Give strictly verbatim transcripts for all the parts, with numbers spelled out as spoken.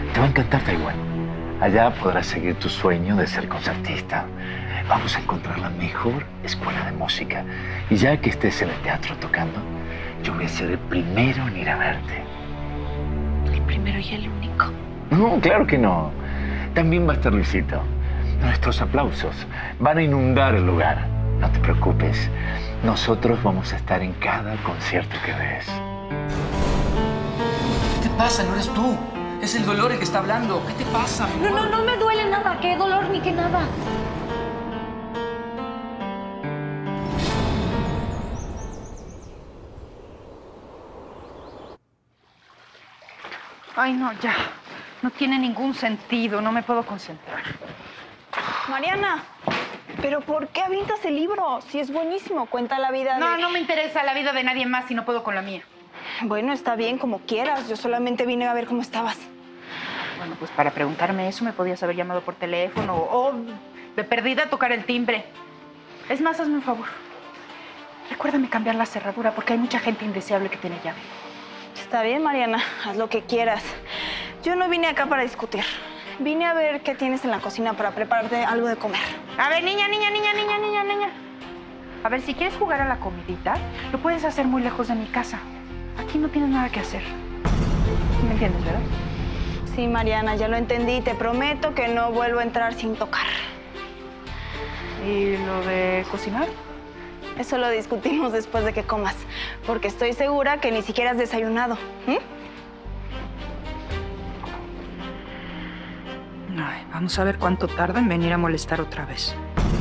Te va a encantar Taiwán. Allá podrás seguir tu sueño de ser concertista. Vamos a encontrar la mejor escuela de música. Y ya que estés en el teatro tocando, yo voy a ser el primero en ir a verte. El primero y el único. No, claro que no. También va a estar Luisito. Nuestros aplausos van a inundar el lugar. No te preocupes. Nosotros vamos a estar en cada concierto que des. ¿Qué te pasa? No eres tú. Es el dolor el que está hablando. ¿Qué te pasa? No, no, no me duele nada. Qué dolor ni qué nada. Ay, no, ya. No tiene ningún sentido. No me puedo concentrar. Mariana, ¿pero por qué avientas el libro? Si es buenísimo, cuenta la vida de... No, no me interesa la vida de nadie más si no puedo con la mía. Bueno, está bien, como quieras. Yo solamente vine a ver cómo estabas. Bueno, pues para preguntarme eso me podías haber llamado por teléfono o de perdida tocar el timbre. Es más, hazme un favor. Recuérdame cambiar la cerradura porque hay mucha gente indeseable que tiene llave. Está bien, Mariana. Haz lo que quieras. Yo no vine acá para discutir. Vine a ver qué tienes en la cocina para prepararte algo de comer. A ver, niña, niña, niña, niña, niña, niña. A ver, si quieres jugar a la comidita, lo puedes hacer muy lejos de mi casa. Aquí no tienes nada que hacer. ¿Me entiendes, verdad? Sí, Mariana, ya lo entendí. Te prometo que no vuelvo a entrar sin tocar. ¿Y lo de cocinar? Eso lo discutimos después de que comas, porque estoy segura que ni siquiera has desayunado. ¿Mm? Ay, vamos a ver cuánto tarda en venir a molestar otra vez.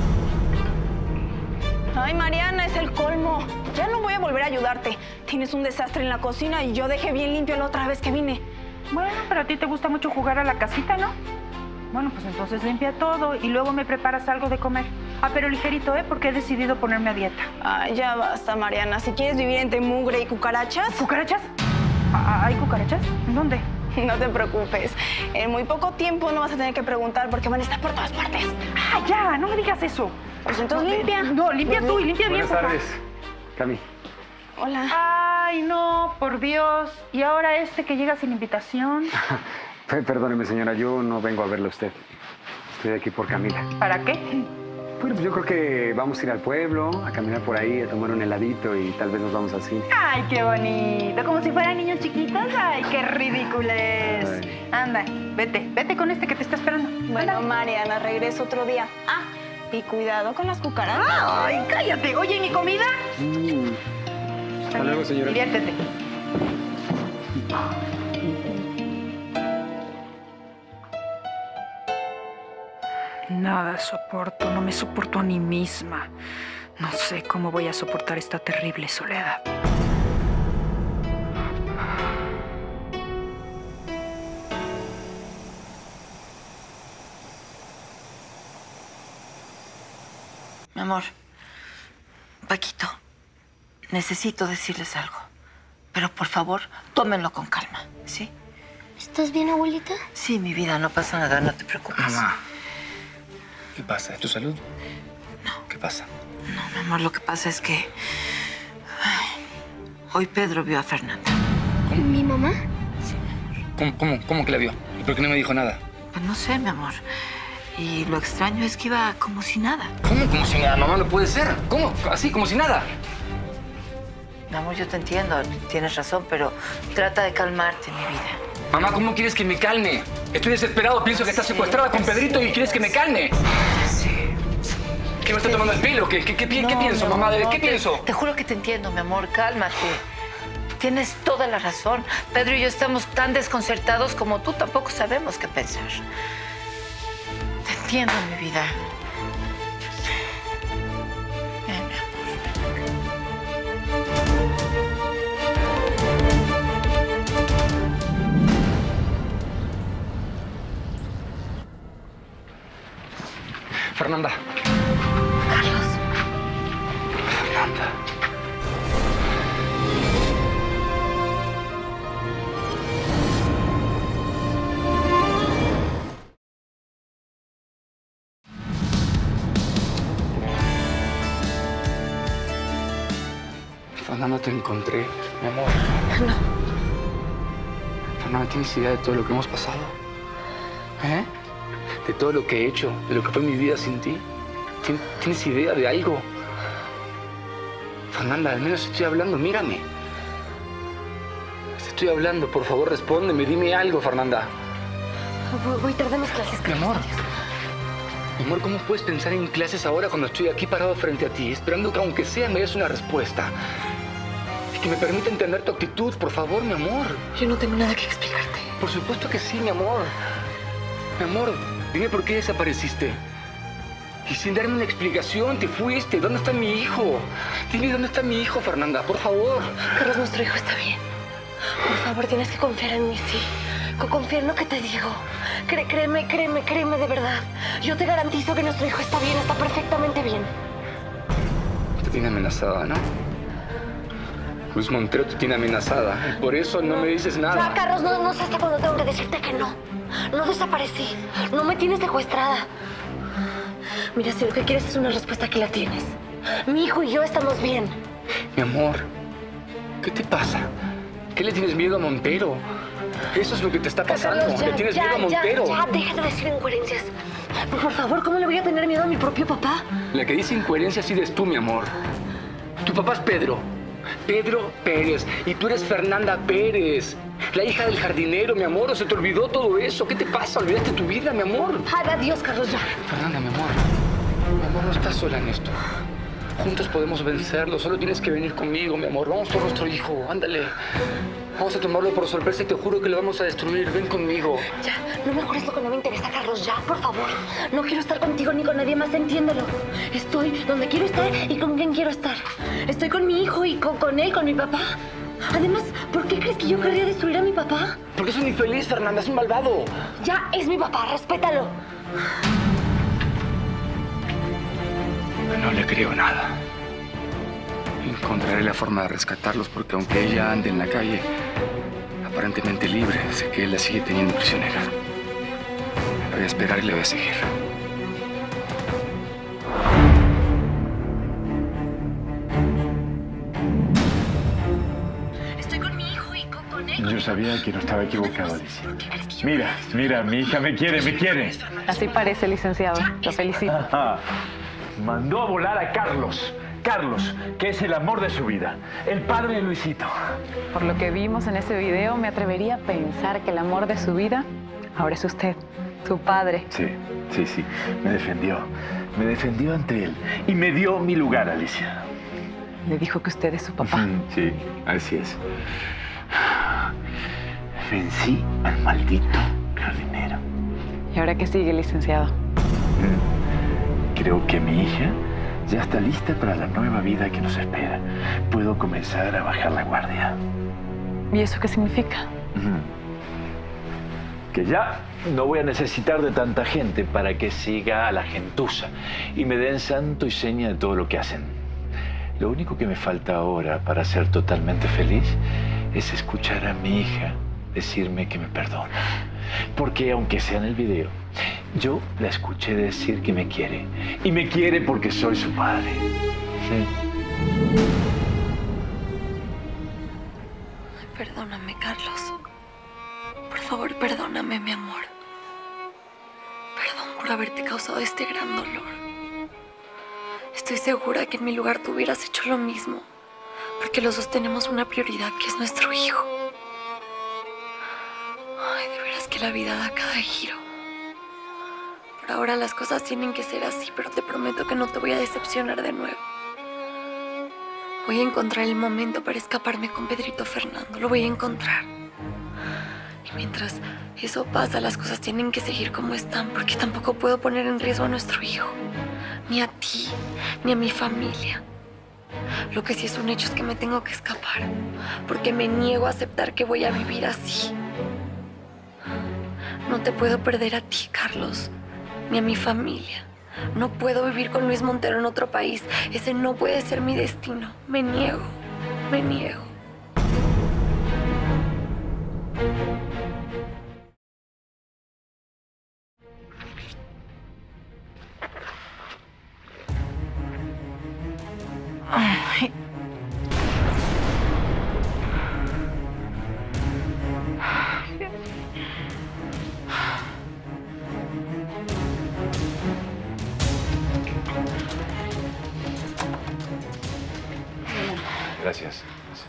Ay, Mariana, es el colmo. Ya no voy a volver a ayudarte. Tienes un desastre en la cocina y yo dejé bien limpio la otra vez que vine. Bueno, pero a ti te gusta mucho jugar a la casita, ¿no? Bueno, pues entonces limpia todo y luego me preparas algo de comer. Ah, pero ligerito, ¿eh? Porque he decidido ponerme a dieta. Ay, ya basta, Mariana. Si quieres vivir entre mugre y cucarachas... ¿Cucarachas? Ah, ¿hay cucarachas? ¿En dónde? No te preocupes. En muy poco tiempo no vas a tener que preguntar porque van a estar por todas partes. ¡Ah, ya! No me digas eso. Pues entonces no, limpia. No, limpia tú y limpia bien. Buenas tardes, Cami. Hola. Ay, no, por Dios. ¿Y ahora este que llega sin invitación? Perdóneme, señora, yo no vengo a verla a usted. Estoy aquí por Camila. ¿Para qué? Bueno, pues yo creo que vamos a ir al pueblo, a caminar por ahí, a tomar un heladito y tal vez nos vamos al cine. ¡Ay, qué bonito! Como si fueran niños chiquitos. ¡Ay, qué ridículos! Anda, vete, vete con este que te está esperando. Bueno, Anda. Mariana, regreso otro día. Ah, y cuidado con las cucarachas. ¡Ay, cállate! Oye, ¿y mi comida? Mm. Hasta luego, señora. Diviértete. Nada soporto, no me soporto a mí misma. No sé cómo voy a soportar esta terrible soledad. Mi amor, Paquito, necesito decirles algo. Pero por favor, tómenlo con calma, ¿sí? ¿Estás bien, abuelita? Sí, mi vida, no pasa nada, no te preocupes. Mamá, ¿qué pasa? ¿Es tu salud? No. ¿Qué pasa? No, mi amor, lo que pasa es que... ay, hoy Pedro vio a Fernanda. ¿Mi mamá? ¿Cómo, cómo, cómo que la vio? ¿Y por qué no me dijo nada? Pues no sé, mi amor. Y lo extraño es que iba como si nada. ¿Cómo como si nada? Mamá, no puede ser. ¿Cómo? Así, como si nada. Mi amor, yo te entiendo, tienes razón, pero trata de calmarte, mi vida. Mamá, ¿cómo quieres que me calme? Estoy desesperado, pienso que estás secuestrada con Pedrito y quieres que me calme. Sí. ¿Qué me está tomando el pelo? ¿Qué, qué, qué, qué No, pienso, mi mamá? amor, ¿De no, qué te- pienso? Te juro que te entiendo, mi amor, cálmate. Tienes toda la razón. Pedro y yo estamos tan desconcertados como tú tampoco sabemos qué pensar. Te entiendo, mi vida. Ven, mi amor. Fernanda. Carlos. Fernanda. Fernanda, te encontré, mi amor. No. Fernanda, ¿tienes idea de todo lo que hemos pasado? ¿Eh? De todo lo que he hecho, de lo que fue mi vida sin ti. ¿Tienes idea de algo? Fernanda, al menos estoy hablando, mírame. Te estoy hablando, por favor, respóndeme, dime algo, Fernanda. Voy, voy tarde a mis clases, Mi amor. Mi amor, ¿cómo puedes pensar en clases ahora cuando estoy aquí parado frente a ti, esperando que aunque sea me des una respuesta? Y que me permita entender tu actitud, por favor, mi amor. Yo no tengo nada que explicarte. Por supuesto que sí, mi amor. Mi amor, dime por qué desapareciste. Y sin darme una explicación, te fuiste. ¿Dónde está mi hijo? Dime dónde está mi hijo, Fernanda, por favor. Carlos, nuestro hijo está bien. Por favor, tienes que confiar en mí, sí. Confía en lo que te digo. Cré, créeme, créeme, créeme de verdad. Yo te garantizo que nuestro hijo está bien, está perfectamente bien. Te tiene amenazada, ¿no? Luis Montero te tiene amenazada. Y por eso no, no me dices nada. Ya, Carlos, no, no sé hasta cuándo tengo que decirte que no. No desaparecí. No me tienes secuestrada. Mira, si lo que quieres es una respuesta, aquí la tienes. Mi hijo y yo estamos bien. Mi amor, ¿qué te pasa? ¿Qué le tienes miedo a Montero? Eso es lo que te está pasando. Carlos, ya, le tienes ya, miedo a Montero. Ya, ya, deja de decir incoherencias. Por, por favor, ¿cómo le voy a tener miedo a mi propio papá? La que dice incoherencias eres tú, mi amor. Tu papá es Pedro. Pedro Pérez. Y tú eres Fernanda Pérez. La hija del jardinero, mi amor. ¿O se te olvidó todo eso? ¿Qué te pasa? Olvidaste tu vida, mi amor. Adiós, Carlos, ya. Fernanda, mi amor. Mi amor, no estás sola en esto. Juntos podemos vencerlo. Solo tienes que venir conmigo, mi amor. Vamos por nuestro hijo. Ándale. Vamos a tomarlo por sorpresa y te juro que lo vamos a destruir. Ven conmigo. Ya, no me jures lo que no me interesa, Carlos. Ya, por favor. No quiero estar contigo ni con nadie más, entiéndelo. Estoy donde quiero estar y con quien quiero estar. Estoy con mi hijo y con, con él, con mi papá. Además, ¿por qué crees que yo querría destruir a mi papá? Porque es un infeliz, Fernanda. Es un malvado. Ya, es mi papá. Respétalo. No le creo nada. Encontraré la forma de rescatarlos porque aunque ella ande en la calle, aparentemente libre, sé que él la sigue teniendo prisionera. Voy a esperar y le voy a seguir. Estoy con mi hijo y con, con él. Yo sabía que no estaba equivocado, Alicia. Mira, mira, mi hija me quiere, me quiere. Así parece, licenciado. Lo felicito. Mandó a volar a Carlos. Carlos, que es el amor de su vida. El padre de Luisito. Por lo que vimos en ese video, me atrevería a pensar que el amor de su vida ahora es usted, su padre. Sí, sí, sí. Me defendió. Me defendió ante él. Y me dio mi lugar, Alicia. Le dijo que usted es su papá. Sí, así es. Vencí al maldito jardinero. ¿Y ahora qué sigue, licenciado? Creo que mi hija ya está lista para la nueva vida que nos espera. Puedo comenzar a bajar la guardia. ¿Y eso qué significa? Que ya no voy a necesitar de tanta gente para que siga a la gentuza y me den santo y seña de todo lo que hacen. Lo único que me falta ahora para ser totalmente feliz es escuchar a mi hija decirme que me perdona. Porque aunque sea en el video, yo la escuché decir que me quiere. Y me quiere porque soy su padre. ¿Sí? Perdóname, Carlos. Por favor, perdóname, mi amor. Perdón por haberte causado este gran dolor. Estoy segura que en mi lugar tú hubieras hecho lo mismo. Porque los dos tenemos una prioridad, que es nuestro hijo. Ay, de veras que la vida da cada giro. Por ahora las cosas tienen que ser así, pero te prometo que no te voy a decepcionar de nuevo. Voy a encontrar el momento para escaparme con Pedrito Fernando. Lo voy a encontrar. Y mientras eso pasa, las cosas tienen que seguir como están, porque tampoco puedo poner en riesgo a nuestro hijo. Ni a ti, ni a mi familia. Lo que sí es un hecho es que me tengo que escapar, porque me niego a aceptar que voy a vivir así. No te puedo perder a ti, Carlos, ni a mi familia. No puedo vivir con Luis Montero en otro país. Ese no puede ser mi destino. Me niego, me niego. Ay. Gracias.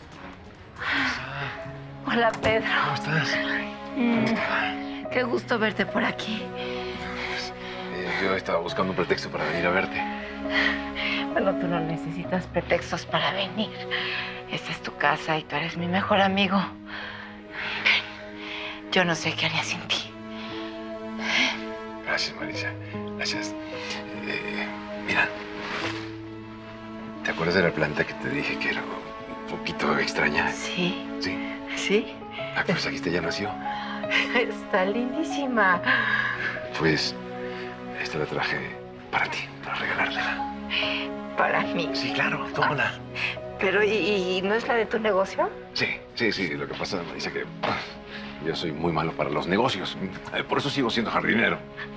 Hola, Pedro. ¿Cómo estás? Mm, qué gusto verte por aquí. Eh, yo estaba buscando un pretexto para venir a verte. Bueno, tú no necesitas pretextos para venir. Esta es tu casa y tú eres mi mejor amigo. Yo no sé qué haría sin ti. Gracias, Marisa. Gracias. Eh, mira, ¿te acuerdas de la planta que te dije que era un poquito extraña? Sí. Sí. ¿Sí? Ah, pues aquí ya nació. Está lindísima. Pues esta la traje para ti, para regalártela. Para mí. Sí, claro, tómala. Pero, ¿y, y no es la de tu negocio? Sí, sí, sí. Lo que pasa, Marisa, que yo soy muy malo para los negocios. Por eso sigo siendo jardinero.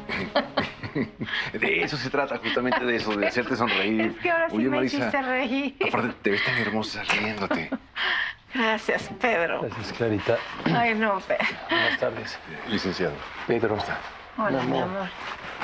De eso se trata, justamente de eso, de hacerte sonreír. Es que ahora sí Oye, me Marisa, hiciste reír. aparte, te ves tan hermosa riéndote. Gracias, Pedro. Gracias, Clarita. Ay, no, Pedro. Buenas tardes. Eh, Licenciado. Pedro. ¿Cómo está? Hola, mi amor. amor.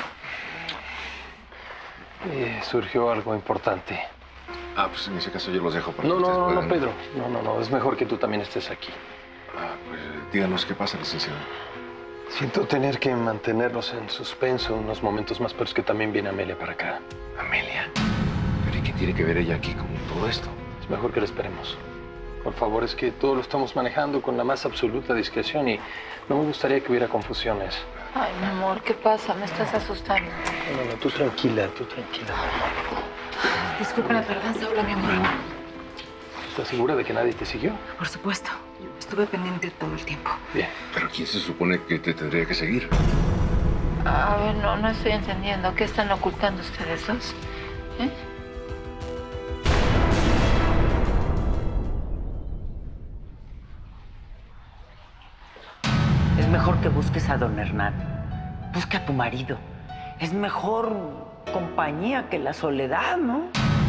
Eh, surgió algo importante. Ah, pues en ese caso yo los dejo para No, que no, ustedes no, no, puedan- Pedro. No, no, no. Es mejor que tú también estés aquí. Ah, pues díganos qué pasa, licenciado. Siento tener que mantenerlos en suspenso unos momentos más, pero es que también viene Amelia para acá. Amelia. ¿Pero y qué tiene que ver ella aquí con todo esto? Es mejor que la esperemos. Por favor, es que todo lo estamos manejando con la más absoluta discreción y no me gustaría que hubiera confusiones. Ay, mi amor, ¿qué pasa? Me estás asustando. No, no, no, tú tranquila, tú tranquila. Disculpa la tardanza. Hola, mi amor. ¿Estás segura de que nadie te siguió? Por supuesto. Estuve pendiente todo el tiempo. Bien. ¿Pero quién se supone que te tendría que seguir? A ver, no, no estoy entendiendo. ¿Qué están ocultando ustedes dos? ¿Eh? Es mejor que busques a don Hernán. Busca a tu marido. Es mejor compañía que la soledad, ¿no?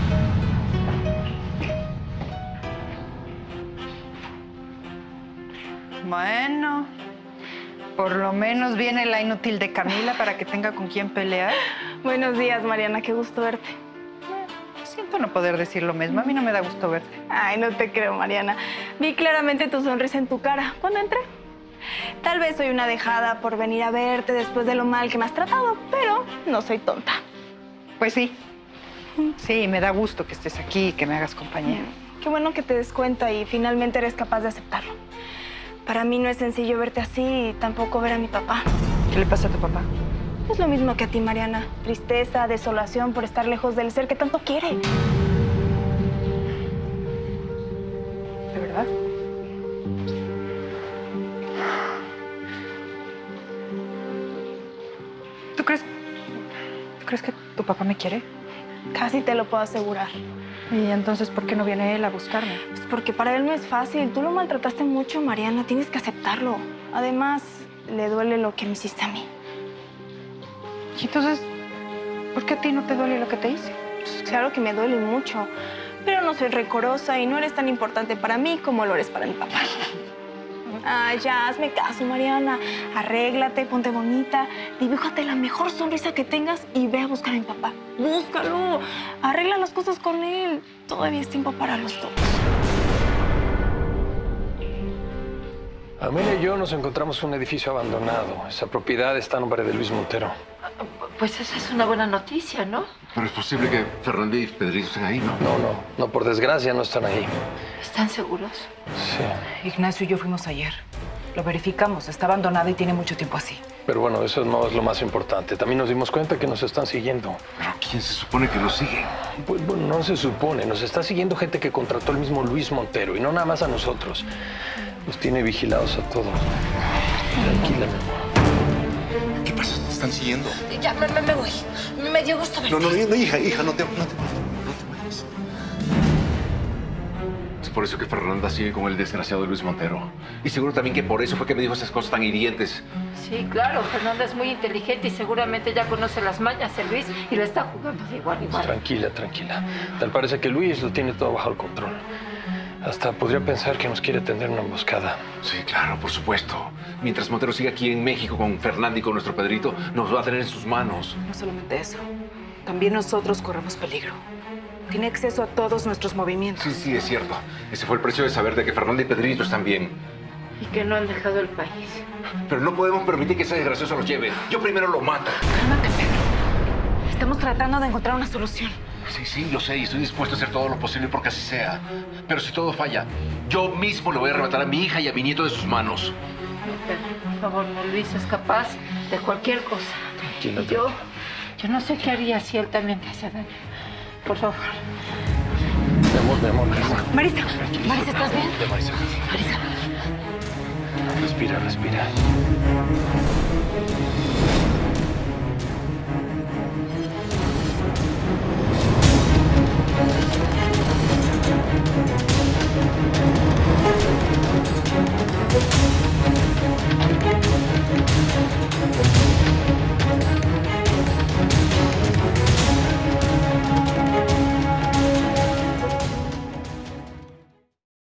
Bueno, por lo menos viene la inútil de Camila para que tenga con quién pelear. Buenos días, Mariana. Qué gusto verte. Siento no poder decir lo mismo. A mí no me da gusto verte. Ay, no te creo, Mariana. Vi claramente tu sonrisa en tu cara cuando entré. Tal vez soy una dejada por venir a verte después de lo mal que me has tratado, pero no soy tonta. Pues sí. Sí, me da gusto que estés aquí y que me hagas compañía. Qué bueno que te des cuenta y finalmente eres capaz de aceptarlo. Para mí no es sencillo verte así y tampoco ver a mi papá. ¿Qué le pasa a tu papá? Es lo mismo que a ti, Mariana. Tristeza, desolación por estar lejos del ser que tanto quiere. ¿De verdad? ¿Tú crees, ¿Tú crees que tu papá me quiere? Casi te lo puedo asegurar. ¿Y entonces por qué no viene él a buscarme? Pues porque para él no es fácil. Tú lo maltrataste mucho, Mariana. Tienes que aceptarlo. Además, le duele lo que me hiciste a mí. ¿Y entonces por qué a ti no te duele lo que te hice? Pues claro que me duele mucho, pero no soy rencorosa y no eres tan importante para mí como lo eres para mi papá. Ay, ya, hazme caso, Mariana. Arréglate, ponte bonita, dibújate la mejor sonrisa que tengas y ve a buscar a mi papá. Búscalo. Arregla las cosas con él. Todavía es tiempo para los dos. Amelia y yo nos encontramos en un edificio abandonado. Esa propiedad está a nombre de Luis Montero. Pues esa es una buena noticia, ¿no? Pero es posible que Fernanda y Pedrito estén ahí, ¿no? No, no, no, por desgracia no están ahí. ¿Están seguros? Sí. Ignacio y yo fuimos ayer. Lo verificamos. Está abandonado y tiene mucho tiempo así. Pero bueno, eso no es lo más importante. También nos dimos cuenta que nos están siguiendo. ¿Pero quién se supone que los sigue? Pues bueno, no se supone. Nos está siguiendo gente que contrató el mismo Luis Montero y no nada más a nosotros. Los tiene vigilados a todos. Tranquila, mi amor. ¿Qué pasa? ¿Te están siguiendo? Ya, me, me, me voy. Me dio gusto verte. No, no, no, hija, hija, no te, no te, no te vayas. Es por eso que Fernanda sigue con el desgraciado de Luis Montero. Y seguro también que por eso fue que me dijo esas cosas tan hirientes. Sí, claro. Fernanda es muy inteligente y seguramente ya conoce las mañas de Luis y lo está jugando de igual a igual. Tranquila, tranquila. Tal parece que Luis lo tiene todo bajo el control. Hasta podría pensar que nos quiere tender una emboscada. Sí, claro, por supuesto. Mientras Montero siga aquí en México con Fernanda y con nuestro Pedrito, nos va a tener en sus manos. No solamente eso. También nosotros corremos peligro. Tiene acceso a todos nuestros movimientos. Sí, sí, es cierto. Ese fue el precio de saber de que Fernanda y Pedrito están bien. Y que no han dejado el país. Pero no podemos permitir que ese desgracioso los lleve. Yo primero lo mato. Cálmate, Pedro. Estamos tratando de encontrar una solución. Sí, sí, lo sé y estoy dispuesto a hacer todo lo posible porque así sea. Pero si todo falla, yo mismo le voy a arrebatar a mi hija y a mi nieto de sus manos. No, Pedro, por favor, no. Luis es capaz de cualquier cosa. Tranquilo. Y yo, yo no sé qué haría si él también te hace daño. Por favor. Mi amor, mi amor, mi amor. Marisa, Marisa, ¿estás bien? Marisa. Marisa. Respira, respira.